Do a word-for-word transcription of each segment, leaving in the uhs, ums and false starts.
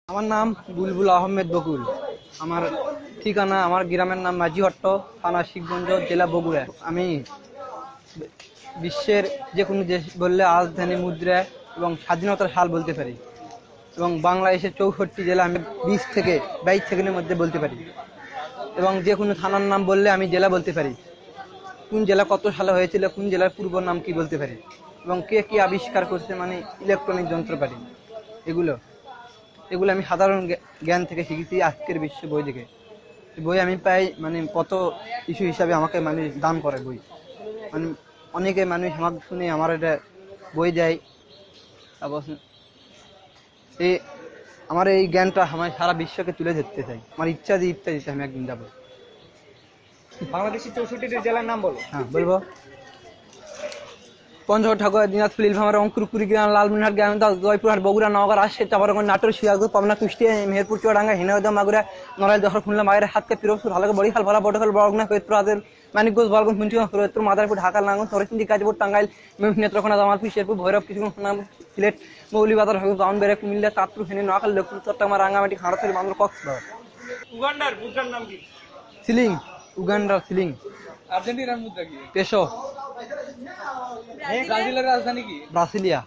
আমার নাম বুলবুল আহমেদ বকুল। আমার ঠিকানা, আমার গ্রামের নাম মাঝিহট্ট, থানা শিবগঞ্জ, জেলা বগুড়া। আমি বিশ্বের যে কোনো দেশ বললে রাজধানী মুদ্রা এবং স্বাধীনতার সাল বলতে পারি, এবং বাংলাদেশের চৌষট্টি জেলা আমি বিশ থেকে বাইশ সেকেন্ডের মধ্যে বলতে পারি, এবং যে কোনো থানার নাম বললে আমি জেলা বলতে পারি, কোন জেলা কত সালে হয়েছিল, কোন জেলার পূর্ব নাম কি বলতে পারি, এবং কে কি আবিষ্কার করছে, মানে ইলেকট্রনিক যন্ত্রপাতি। এগুলো এগুলো আমি সাধারণ জ্ঞান থেকে শিখেছি, আজকের বিশ্ব বই থেকে। বই আমি পাই মানে কত ইস্যু হিসাবে আমাকে মানে দান করে বই, মানে অনেকে মানুষ আমার শুনে আমার এটা বই দেয়। তারপর এই আমার এই জ্ঞানটা আমার সারা বিশ্বকে তুলে ধরতে চাই, আমার ইচ্ছা দিয়ে ইচ্ছা দিতে আমি একদিন যাবো। বাংলাদেশের চৌষট্টি জেলার নাম বলো। হ্যাঁ বলবো। পঞ্চগড়, ঠাকুর, দিনাজপুর, নীলফামারী, রংপুর, কুড়িগ্রাম, লালমনিরহাট, গাইবান্ধা, জয়পুরহাট, বগুড়া, নওগাঁ, রাজশাহী, চাঁপাইনবাবগঞ্জ, নাটোর, সিরাজগঞ্জ, পাবনা, কুষ্টিয়া, মেহেরপুর, চুয়াডাঙ্গা, ঝিনাইদহ, মাগুরা, নড়াইল, যশোর, খুলনা, মাগুরা, হাতকড়া, পিরোজপুর, হালকা, বরিশাল, ভোলা, পটুয়াখালী, বরগুনা, ফরিদপুর, আদিল, মানিকগঞ্জ, গোপালগঞ্জ, মুন্সিগঞ্জ, ফরিদপুর, মাদারীপুর, ঢাকা, নারায়ণগঞ্জ, নরসিংদী, গাজীপুর, টাঙ্গাইল, নেত্রকোনা, জামালপুর, শেরপুর, ভৈরব, কিশোরগঞ্জ, সুনামগঞ্জ, সিলেট, মৌলভীবাজার, ব্রাহ্মণবাড়িয়া, কুমিল্লা, চাঁদপুর, ফেনী, নোয়াখালী, লক্ষ্মীপুর, চট্টগ্রাম, রাঙ্গামাটি, খাগড়াছড়ি, বান্দরবান, কক্সবাজার। উগান্ডার মুদ্রার নাম কি? সিলিং। উগান্ডার সিলিং। আর্জেন্টিনার মুদ্রা কি? পেসো। ব্রাজিলের রাজধানী কি? ব্রাসিলিয়া।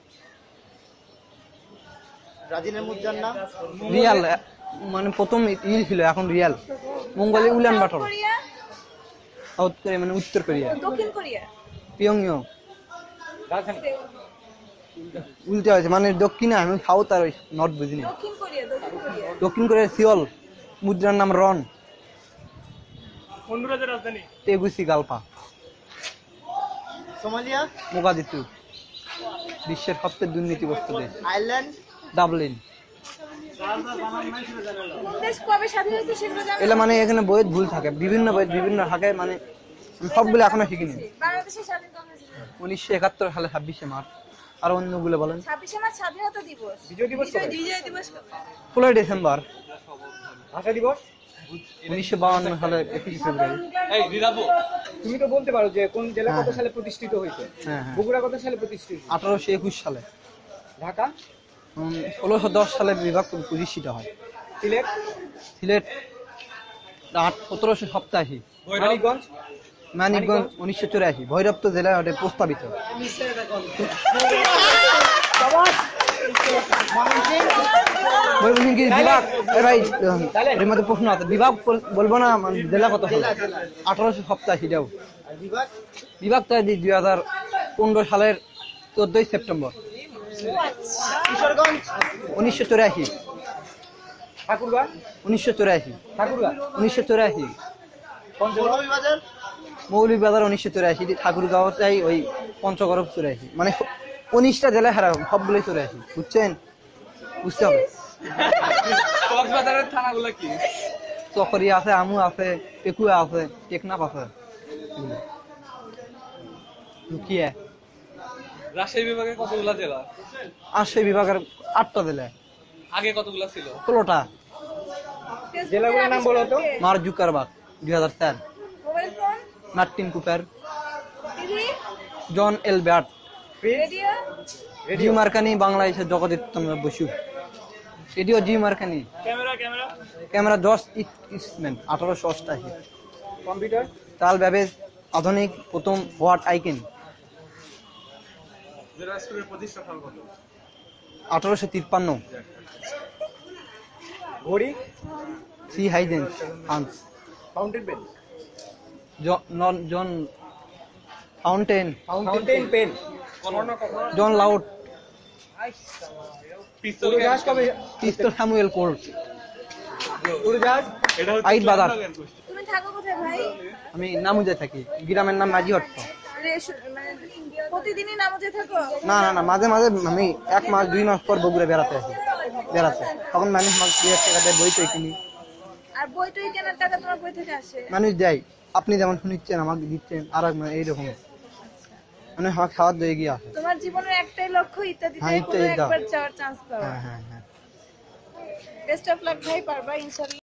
ব্রাজিলের মুদ্রার নাম রিয়াল, মানে প্রথম ইল ছিল, এখন রিয়াল। মঙ্গলে উলান বাটর। সাউথ কোরিয়া মানে উত্তর কোরিয়া। দক্ষিণ কোরিয়া পিয়ংইয়ং। রাজধানী উল্টে হয়েছে, মানে দক্ষিণে আমি সাউথ আর নর্থ বুঝিনি। দক্ষিণ কোরিয়া দক্ষিণ কোরিয়া দক্ষিণ কোরিয়ার সিওল। মুদ্রার নাম রন। হন্ডুরাসের রাজধানী তেগুসিগালপা। সোমালিয়া, মোগাদিতু। বিশ্বের সবচেয়ে দুর্নীতিগ্রস্ত দেশ। Ireland, Dublin. দেশ কবে স্বাধীন হয়েছে সেগুলো জানো? এগুলো মানে এখানে বইয়ে ভুল থাকে, বিভিন্ন বই বিভিন্ন থাকে, মানে আমি সবগুলো এখনো শিখিনি। বাংলাদেশের স্বাধীনতা হয়েছে উনিশশো একাত্তর সালে ছাব্বিশে মার্চ। আর অন্যগুলো বলেন। ছাব্বিশে মার্চ স্বাধীনতা দিবস। বিজয় দিবস কবে? বিজয় দিবস ষোলোই ডিসেম্বর। ভাষা দিবস উনিশশো বাউন্ন সালে একুশে ফেব্রুয়ারি। তুমি তো বলতে পারো যে কোন জেলা হ্যাঁ, কত হ্যাঁ। সালে প্রতিষ্ঠিত হয়েছে? হ্যাঁ হ্যাঁ বগুড়া কত সালে প্রতিষ্ঠিত? আঠারোশো একুশ সালে। ঢাকা, ষোলোশো দশ সালে বিভাগ প্রতিষ্ঠিত হয়। সিলেট, সিলেট আট সতেরোশো সপ্তাশি। মানিকগঞ্জ, মানিকগঞ্জ উনিশশো চুরাশি। ভৈরব তো জেলায় ওটা প্রস্তাবিত। ময়মনসিংহ কি বিভাগ? এ ভাই, এর মধ্যে প্রশ্ন আছে, বিভাগ বলবো না, মানে জেলা কত সালে? আঠারোশো সপ্তাশিটাও আর বিভাগ বিভাগ তো দুই হাজার পনেরো সালের চোদ্দই সেপ্টেম্বর। কিশোরগঞ্জ, উনিশশো চুরাশি। ঠাকুরগাঁ, উনিশশো চুরাশি। ঠাকুরগাঁ, উনিশশো চুরাশি। পঞ্চগড়, মৌলভীবাজার, মৌলভীবাজার উনিশশো চুরাশি। ঠাকুরগাঁও চাই ওই পঞ্চগড় চুরাশি। মানে উনিশটা জেলায় হারা সবগুলোই চুরাশি। বুঝছেন? বুঝতে হবে। কক্সবাজারের থানাগুলো কি? চকরিয়া আছে, আমু আছে, পেকুয়া আছে, টেকনাফ আছে। লুকিয়ে রাজশাহী বিভাগে কতগুলা জেলা? আটশোই বিভাগের আটটা জেলায়। আগে কতগুলা ছিল? ষোলোটা। জেলাগুলোর নাম বলো তো। মার্ক জুকারবার্গ দুই হাজার চার। Mobile phone, Martin Cooper, TV, John Elbert, radio, G Marconi, বাংলাদেশের জগদীপ্তম Basu. Radio G Marconi. Camera, camera, camera George Eastman আঠারোশো অষ্টাশি। কম্পিউটার, চার্লস ব্যাবেজ আধুনিক প্রথম হোয়াট আইকেন জেরক্সের প্রতিষ্ঠা সাল কত? আঠারোশো তিপ্পান্ন। ঘড়ি, C Huygens Hans. Fountain pen, John fountain, fountain pen, John Loud, উড়োজাহাজ কবে? পিস্তল স্যামুয়েল কোল্ট। উড়োজাহাজ, আইট বাজার। তুমি থাকো কোথায় ভাই? আমি নামুজে থাকি, গ্রামের নাম মাঝিহট্ট। রেশ- মানে প্রতিদিনই নামাজে থাকো? না না না, মাঝে মাঝে আমি এক মাস দুই মাস পর বগুড়া বেড়াতে আসি। বেড়াতে তখন মানুষ মাস দুই হাজার টাকা দেয়, বই টই কিনি। আর বই টই কেনার টাকা তোমার বই থেকে আসে? মানুষ দেয়, আপনি যেমন শুনিচ্ছেন আমাকে দিচ্ছেন, আর এক মানে এইরকম মানে আমার খাওয়ার দই গিয়ে আসে। তোমার জীবনের একটাই লক্ষ্য, ইত্যাদিতে হ্যাঁ, কোনো ইত্যাদি দাও। একবার যাওয়ার চান্স পাও। হ্যাঁ হ্যাঁ হ্যাঁ। বেস্ট অফ লাক ভাই, পারবা ইনশাআল্লাহ।